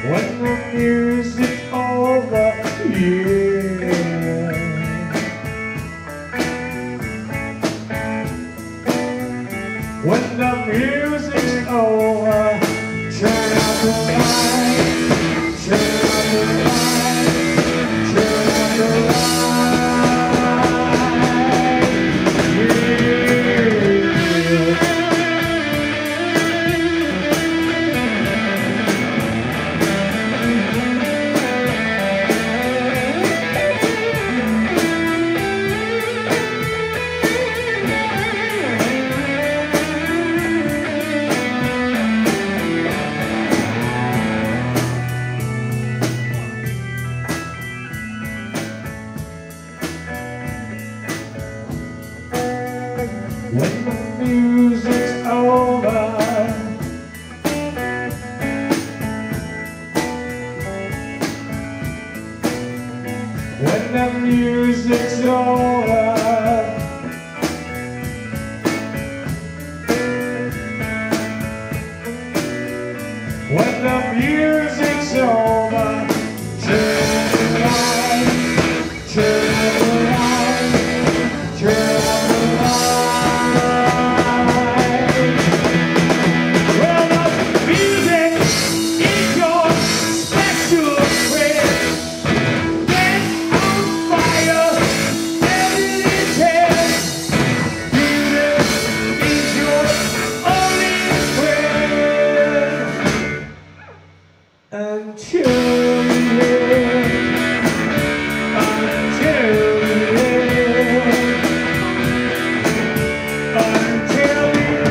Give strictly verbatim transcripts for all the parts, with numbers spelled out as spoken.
When the music's over, yeah. When the music's over, turn out the lights, turn out the lights, turn out the lights, when the music's over, when the music's over, when the music's over, turn the lights, turn the lights, turn the lights. Until the end, until the end, until the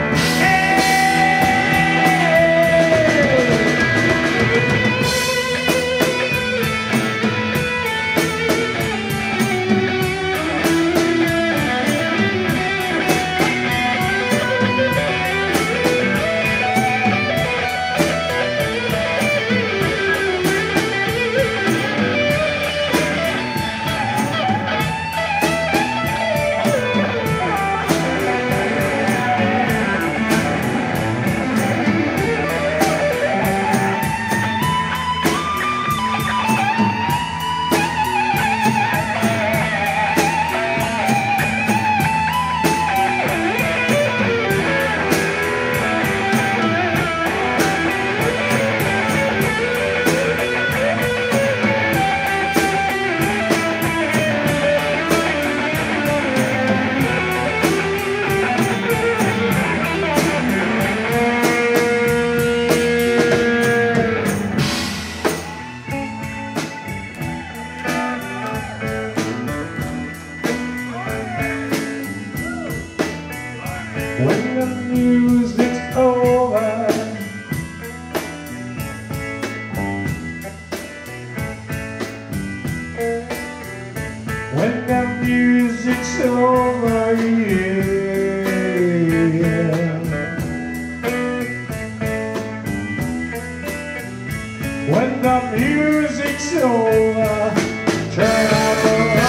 when the music's over, when the music's over, yeah. When the music's over, turn out the lights.